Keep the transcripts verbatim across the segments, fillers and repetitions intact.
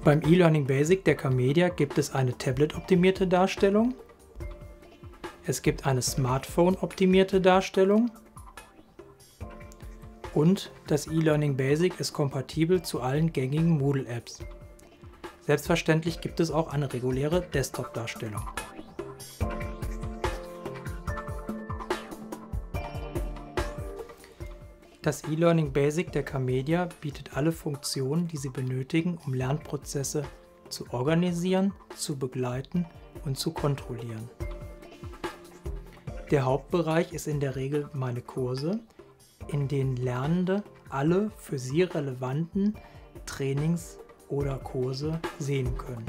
Beim eLearning Basic der Camedia gibt es eine Tablet-optimierte Darstellung, es gibt eine Smartphone-optimierte Darstellung und das eLearning Basic ist kompatibel zu allen gängigen Moodle-Apps. Selbstverständlich gibt es auch eine reguläre Desktop-Darstellung. Das eLearning Basic der Camedia bietet alle Funktionen, die Sie benötigen, um Lernprozesse zu organisieren, zu begleiten und zu kontrollieren. Der Hauptbereich ist in der Regel meine Kurse, in denen Lernende alle für sie relevanten Trainings oder Kurse sehen können.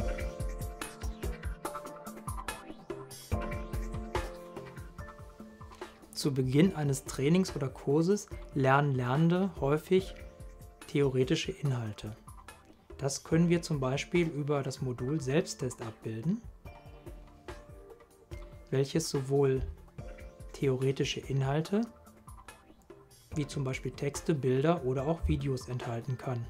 Zu Beginn eines Trainings oder Kurses lernen Lernende häufig theoretische Inhalte. Das können wir zum Beispiel über das Modul Selbsttest abbilden, welches sowohl theoretische Inhalte wie zum Beispiel Texte, Bilder oder auch Videos enthalten kann.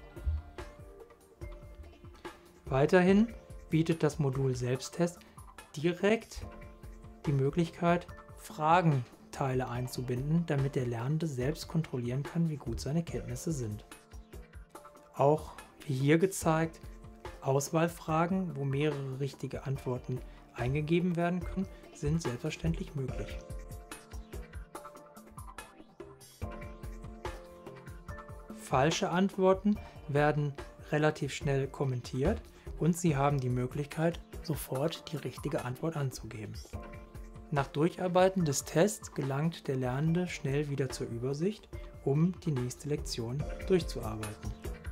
Weiterhin bietet das Modul Selbsttest direkt die Möglichkeit, Fragenteile einzubinden, damit der Lernende selbst kontrollieren kann, wie gut seine Kenntnisse sind. Auch wie hier gezeigt, Auswahlfragen, wo mehrere richtige Antworten eingegeben werden können, sind selbstverständlich möglich. Falsche Antworten werden relativ schnell kommentiert und Sie haben die Möglichkeit, sofort die richtige Antwort anzugeben. Nach Durcharbeiten des Tests gelangt der Lernende schnell wieder zur Übersicht, um die nächste Lektion durchzuarbeiten.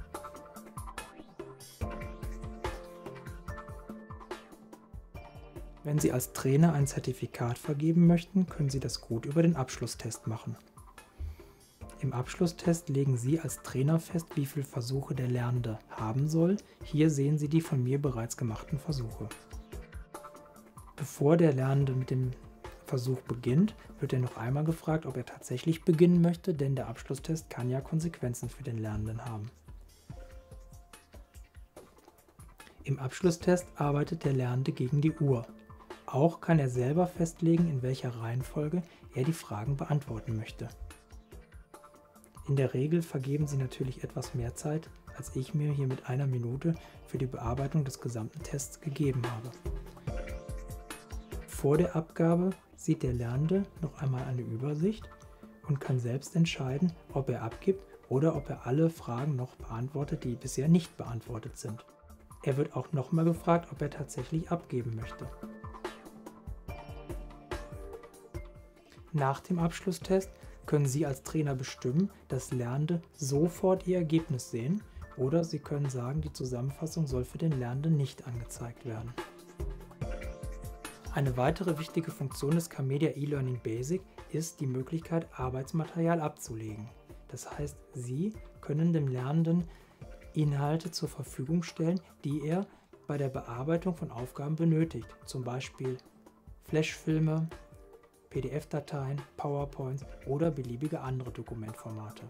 Wenn Sie als Trainer ein Zertifikat vergeben möchten, können Sie das gut über den Abschlusstest machen. Im Abschlusstest legen Sie als Trainer fest, wie viele Versuche der Lernende haben soll. Hier sehen Sie die von mir bereits gemachten Versuche. Bevor der Lernende mit dem Versuch beginnt, wird er noch einmal gefragt, ob er tatsächlich beginnen möchte, denn der Abschlusstest kann ja Konsequenzen für den Lernenden haben. Im Abschlusstest arbeitet der Lernende gegen die Uhr. Auch kann er selber festlegen, in welcher Reihenfolge er die Fragen beantworten möchte. In der Regel vergeben Sie natürlich etwas mehr Zeit, als ich mir hier mit einer Minute für die Bearbeitung des gesamten Tests gegeben habe. Vor der Abgabe sieht der Lernende noch einmal eine Übersicht und kann selbst entscheiden, ob er abgibt oder ob er alle Fragen noch beantwortet, die bisher nicht beantwortet sind. Er wird auch nochmal gefragt, ob er tatsächlich abgeben möchte. Nach dem Abschlusstest können Sie als Trainer bestimmen, dass Lernende sofort ihr Ergebnis sehen, oder Sie können sagen, die Zusammenfassung soll für den Lernenden nicht angezeigt werden. Eine weitere wichtige Funktion des Camedia eLearning Basic ist die Möglichkeit, Arbeitsmaterial abzulegen. Das heißt, Sie können dem Lernenden Inhalte zur Verfügung stellen, die er bei der Bearbeitung von Aufgaben benötigt, zum Beispiel Flashfilme, P D F-Dateien, PowerPoints oder beliebige andere Dokumentformate.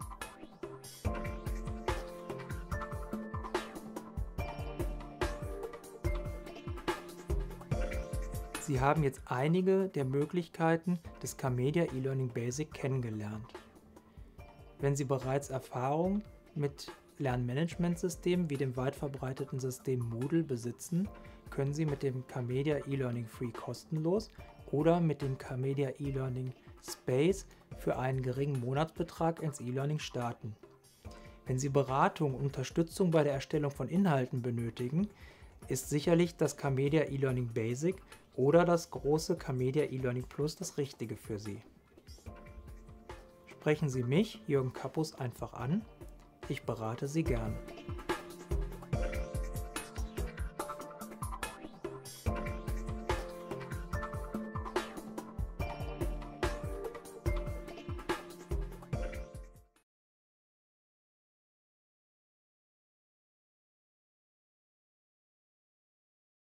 Sie haben jetzt einige der Möglichkeiten des Camedia eLearning Basic kennengelernt. Wenn Sie bereits Erfahrung mit Lernmanagementsystemen wie dem weit verbreiteten System Moodle besitzen, können Sie mit dem Camedia eLearning Free kostenlos oder mit dem Camedia eLearning Space für einen geringen Monatsbetrag ins eLearning starten. Wenn Sie Beratung und Unterstützung bei der Erstellung von Inhalten benötigen, ist sicherlich das Camedia eLearning Basic oder das große Camedia eLearning Plus das Richtige für Sie. Sprechen Sie mich, Jürgen Kappus, einfach an. Ich berate Sie gern.